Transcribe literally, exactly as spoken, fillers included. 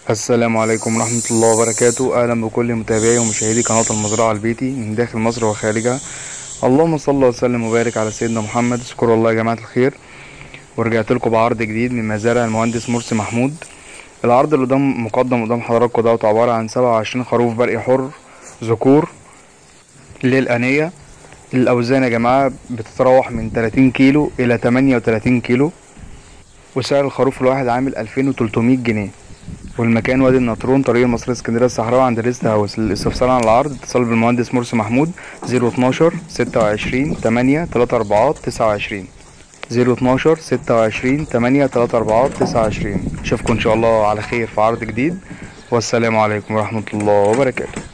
السلام عليكم ورحمة الله وبركاته. أهلا بكل متابعي ومشاهدي قناة المزرعة البيتي من داخل مصر وخارجها. اللهم صل وسلم وبارك على سيدنا محمد. اشكروا الله يا جماعة الخير، ورجعت لكم بعرض جديد من مزارع المهندس مرسي محمود. العرض اللي قدام مقدم قدام حضراتكم دوت عبارة عن سبعة وعشرين خروف برقي حر ذكور للأنية. الأوزان يا جماعة بتتراوح من تلاتين كيلو إلى تمانية وتلاتين كيلو، وسعر الخروف الواحد عامل ألفين وتلتمية جنيه. والمكان وادي النطرون، طريق المصرية اسكندرية الصحراوي، عند ريست هاوس. للاستفسار عن العرض اتصل بالمهندس مرسي محمود زيرو اتناشر ستة وعشرين تمانية تلاتة أربعة تسعة وعشرين زيرو اتناشر ستة وعشرين تمانية تلاتة أربعة تسعة وعشرين. اشوفكم ان شاء الله على خير في عرض جديد، والسلام عليكم ورحمة الله وبركاته.